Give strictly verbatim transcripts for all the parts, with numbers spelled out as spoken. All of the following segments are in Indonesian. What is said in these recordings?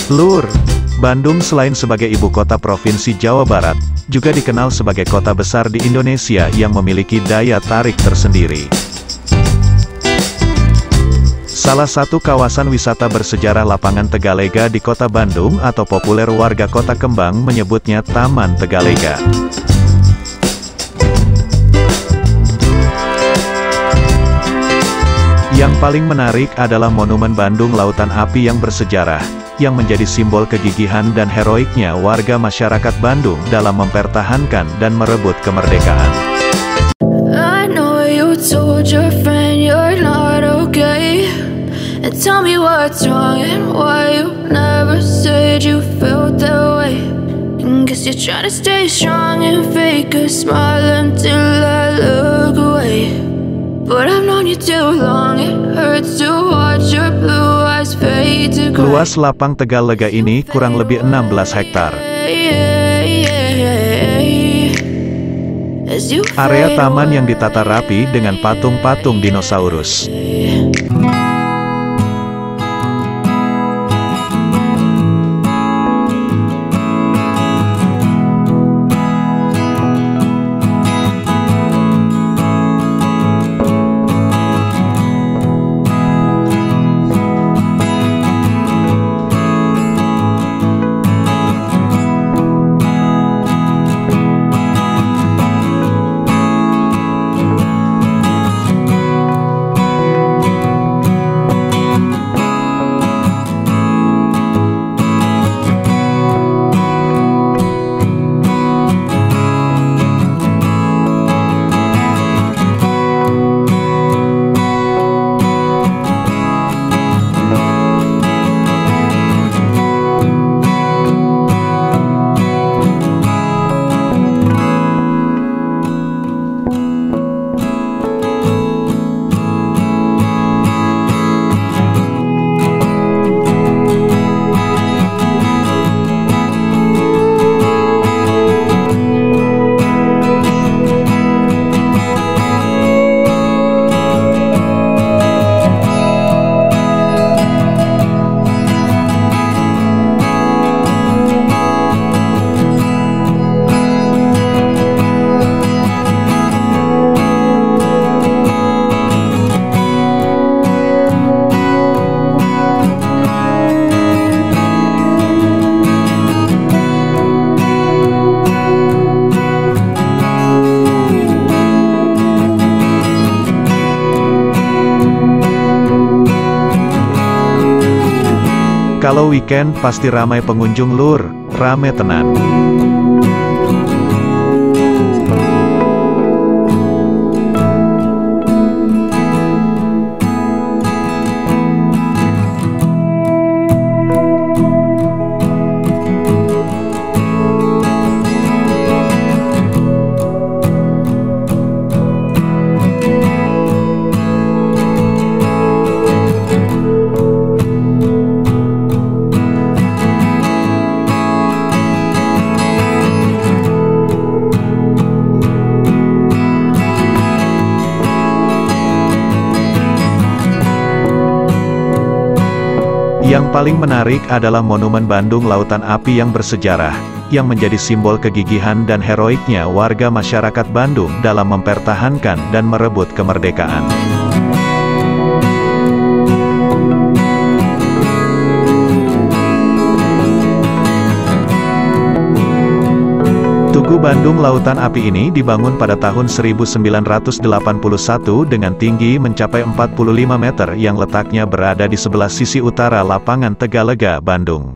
Lur, Bandung selain sebagai ibu kota Provinsi Jawa Barat, juga dikenal sebagai kota besar di Indonesia yang memiliki daya tarik tersendiri. Salah satu kawasan wisata bersejarah Lapangan Tegalega di Kota Bandung atau populer warga Kota Kembang menyebutnya Taman Tegalega. Yang paling menarik adalah Monumen Bandung Lautan Api yang bersejarah, yang menjadi simbol kegigihan dan heroiknya warga masyarakat Bandung dalam mempertahankan dan merebut kemerdekaan. I know you told your friend you're not okay, and tell me what's wrong and why you never said you felt that way. And guess you're trying to stay strong and fake a smile until I look away. But I've known you too long, it hurts to watch your blue eyes fade to gray. Luas lapang Tegalega ini kurang lebih enam belas hektar. Area taman yang ditata rapi dengan patung-patung dinosaurus. Kalau weekend pasti ramai pengunjung lur, rame tenan. Yang paling menarik adalah Monumen Bandung Lautan Api yang bersejarah, yang menjadi simbol kegigihan dan heroiknya warga masyarakat Bandung dalam mempertahankan dan merebut kemerdekaan. Tugu Bandung Lautan Api ini dibangun pada tahun seribu sembilan ratus delapan puluh satu dengan tinggi mencapai empat puluh lima meter yang letaknya berada di sebelah sisi utara Lapangan Tegalega, Bandung.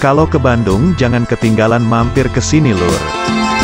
Kalau ke Bandung jangan ketinggalan mampir ke sini lur.